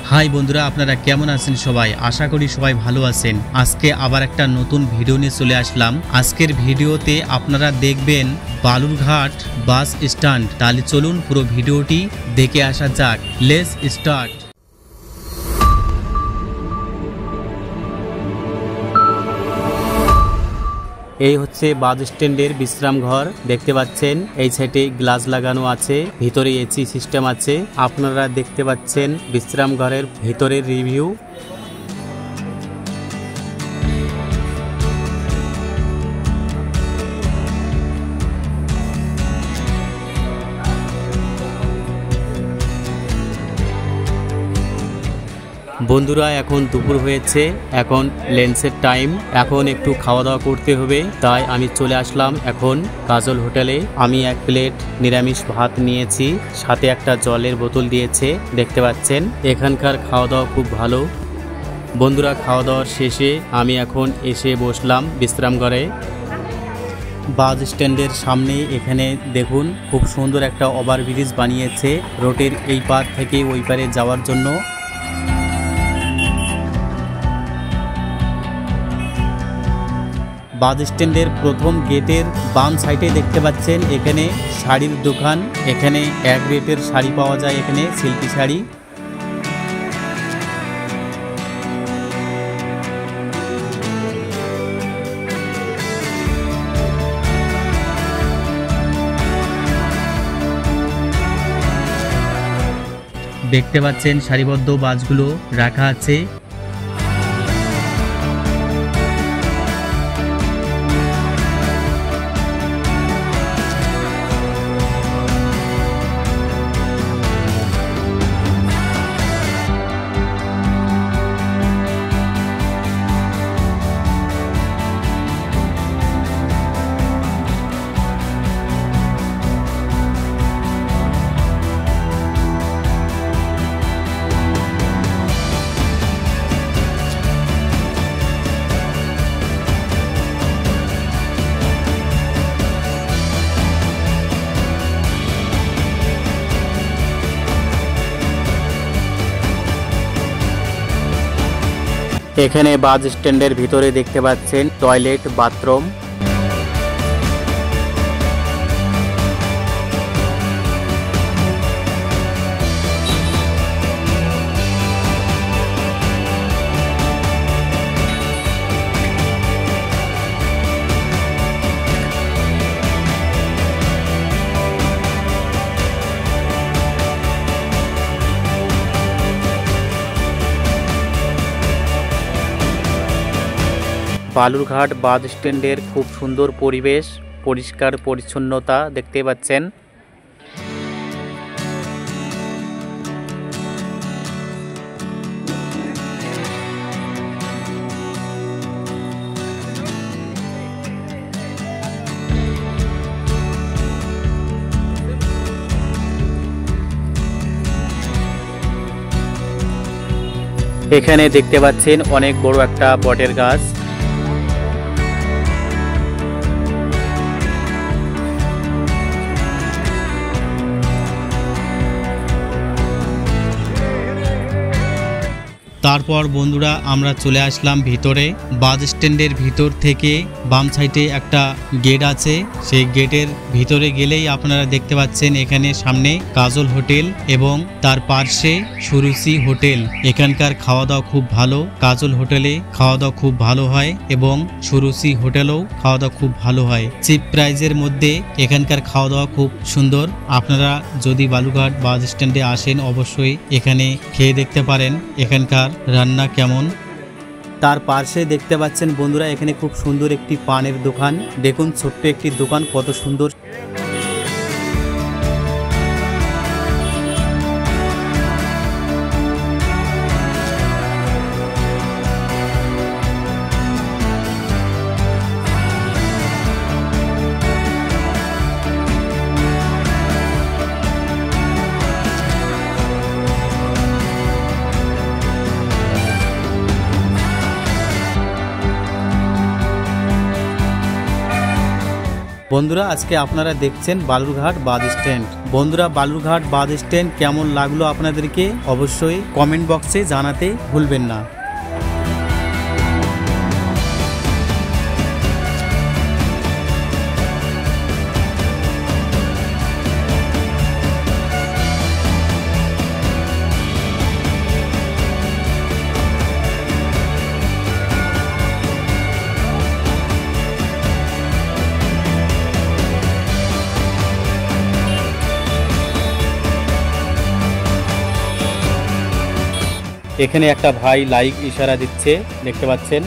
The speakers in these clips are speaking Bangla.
হাই বন্ধুরা, আপনারা কেমন আছেন? সবাই আশা করি সবাই ভালো আছেন। আজকে আবার একটা নতুন ভিডিও নিয়ে চলে আসলাম। আজকের ভিডিওতে আপনারা দেখবেন বালুরঘাট বাস স্ট্যান্ড। তাহলে চলুন পুরো ভিডিওটি দেখে আসা যাক। Let's start. এই হচ্ছে বাস স্ট্যান্ডের বিশ্রাম ঘর। দেখতে পাচ্ছেন এই সাইডে গ্লাস লাগানো আছে, ভিতরে এসি সিস্টেম আছে। আপনারা দেখতে পাচ্ছেন বিশ্রাম ঘরের ভিতরের রিভিউ। বন্ধুরা, এখন দুপুর হয়েছে, এখন লাঞ্চের টাইম। এখন একটু খাওয়া দাওয়া করতে হবে, তাই আমি চলে আসলাম এখন কাজল হোটেলে। আমি এক প্লেট নিরামিষ ভাত নিয়েছি, সাথে একটা জলের বোতল দিয়েছে। দেখতে পাচ্ছেন এখানকার খাওয়া দাওয়া খুব ভালো। বন্ধুরা, খাওয়া দাওয়ার শেষে আমি এখন এসে বসলাম বিশ্রাম ঘরে। বাস স্ট্যান্ডের সামনে এখানে দেখুন খুব সুন্দর একটা ওভারব্রিজ বানিয়েছে রোডের এই পার থেকে ওই পারে যাওয়ার জন্য। বাস স্ট্যান্ডের প্রথম গেটের বাম সাইডে দেখতে পাচ্ছেন এখানে শাড়ির দোকান। এখানে এক রেটের শাড়ি পাওয়া যায়, এখানে সিল্কি শাড়ি। দেখতে পাচ্ছেন সারিবদ্ধ বাসগুলো রাখা আছে। এখানে বাস স্ট্যান্ডের ভিতরে দেখতে পাচ্ছেন টয়লেট, বাথরুম। বালুরঘাট বাস স্ট্যান্ডের খুব সুন্দর পরিবেশ, পরিষ্কার পরিচ্ছন্নতা দেখতে পাচ্ছেন। এখানে দেখতে পাচ্ছেন অনেক বড় একটা বটের গাছ। তারপর বন্ধুরা আমরা চলে আসলাম ভিতরে। বাস স্ট্যান্ডের ভিতর থেকে বাম সাইডে একটা গেট আছে, সেই গেটের ভিতরে গেলেই আপনারা দেখতে পাচ্ছেন এখানে সামনে কাজল হোটেল এবং তার পাশে সুরুচি হোটেল। এখানকার খাওয়া দাওয়া খুব ভালো। কাজল হোটেলে খাওয়া দাওয়া খুব ভালো হয় এবং সুরুচি হোটেলেও খাওয়া দাওয়া খুব ভালো হয়। চিপ প্রাইজের মধ্যে এখানকার খাওয়া দাওয়া খুব সুন্দর। আপনারা যদি বালুরঘাট বাস স্ট্যান্ডে আসেন অবশ্যই এখানে খেয়ে দেখতে পারেন এখানকার রান্না কেমন। তার পাশে দেখতে পাচ্ছেন বন্ধুরা এখানে খুব সুন্দর একটি পানের দোকান। দেখুন ছোট্ট একটি দোকান, কত সুন্দর। বন্ধুরা আজকে আপনারা দেখছেন বালুরঘাট বাস স্ট্যান্ড। বন্ধুরা বালুরঘাট বাস স্ট্যান্ড কেমন লাগলো আপনাদেরকে অবশ্যই কমেন্ট বক্সে জানাতে ভুলবেন না। এখানে একটা ভাই লাইভ ইশারা দিচ্ছে, দেখতে পাচ্ছেন।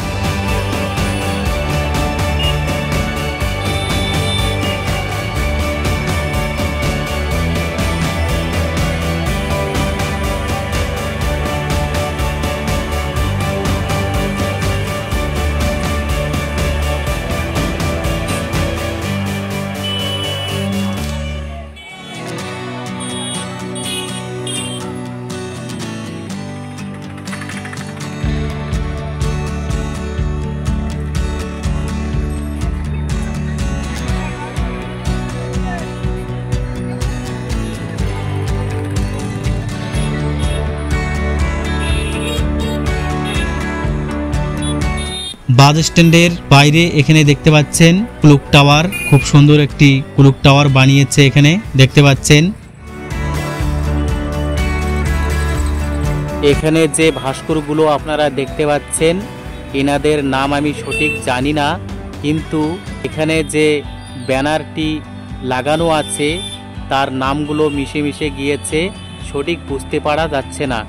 বাস স্ট্যান্ডের বাইরে এখানে দেখতে পাচ্ছেন ক্লক টাওয়ার, খুব সুন্দর একটি ক্লক টাওয়ার বানিয়েছে এখানে দেখতে পাচ্ছেন। এখানে যে ভাস্করগুলো আপনারা দেখতে পাচ্ছেন এনাদের নাম আমি সঠিক জানি না, কিন্তু এখানে যে ব্যানারটি লাগানো আছে তার নামগুলো মিশে মিশে গিয়েছে, সঠিক বুঝতে পারা যাচ্ছে না।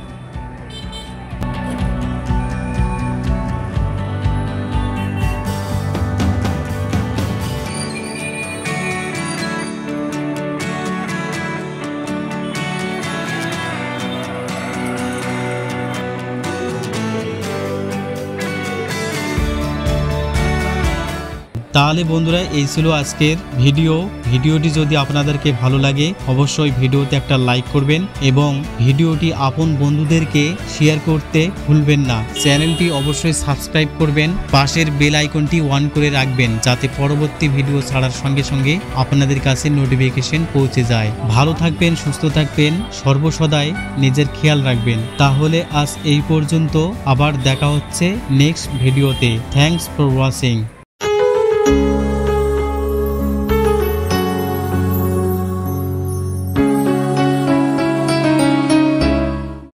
তাহলে বন্ধুরা এই ছিল আজকের ভিডিওটি যদি আপনাদেরকে ভালো লাগে অবশ্যই ভিডিওতে একটা লাইক করবেন এবং ভিডিওটি আপন বন্ধুদেরকে শেয়ার করতে ভুলবেন না। চ্যানেলটি অবশ্যই সাবস্ক্রাইব করবেন, পাশের বেল আইকনটি অন করে রাখবেন যাতে পরবর্তী ভিডিও ছাড়ার সঙ্গে সঙ্গে আপনাদের কাছে নোটিফিকেশন পৌঁছে যায়। ভালো থাকবেন, সুস্থ থাকবেন, সর্বসদাই নিজের খেয়াল রাখবেন। তাহলে আজ এই পর্যন্ত, আবার দেখা হচ্ছে নেক্সট ভিডিওতে। Thanks for watching.